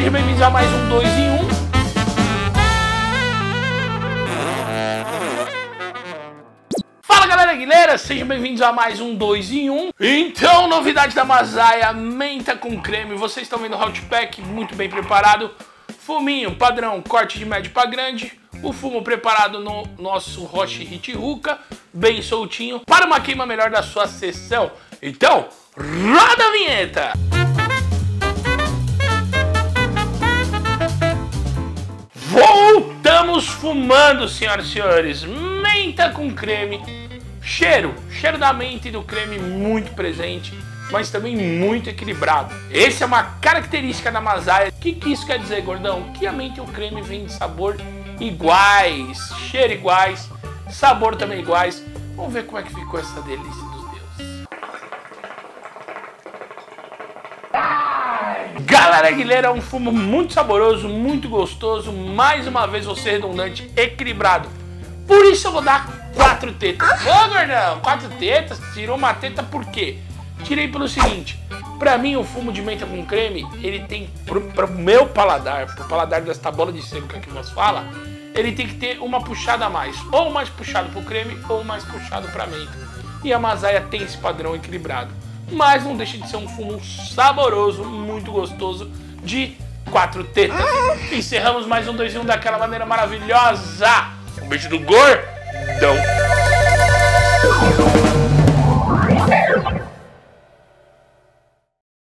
Sejam bem-vindos a mais um 2 em 1. Fala galera guilheira, sejam bem-vindos a mais um 2 em 1. Então, novidade da Mazaya, menta com creme. Vocês estão vendo o hot pack muito bem preparado. Fuminho padrão, corte de médio para grande. O fumo preparado no nosso Roshi Hit Hookah, bem soltinho, para uma queima melhor da sua sessão. Então, roda a vinheta! Voltamos fumando, senhoras e senhores. Menta com creme. Cheiro da menta e do creme muito presente, mas também muito equilibrado. Essa é uma característica da Mazaya. O que isso quer dizer, gordão? Que a menta e o creme vêm de sabor iguais, cheiro iguais, sabor também iguais. Vamos ver como é que ficou essa delícia dos deuses. Galera guilheira, é um fumo muito saboroso, muito gostoso. Mais uma vez, vou ser redundante, equilibrado. Por isso eu vou dar 4 tetas. Ô gordão, 4 tetas? Tirou uma teta por quê? Tirei pelo seguinte. Pra mim, o fumo de menta com creme, ele tem, pro meu paladar, pro paladar desta bola de sebo que nós fala, ele tem que ter uma puxada a mais. Ou mais puxado pro creme, ou mais puxado pra menta. E a Mazaya tem esse padrão equilibrado. Mas não deixa de ser um fumo saboroso, muito gostoso, de 4 tetas. Encerramos mais um 2 em 1 daquela maneira maravilhosa. Um beijo do gordão.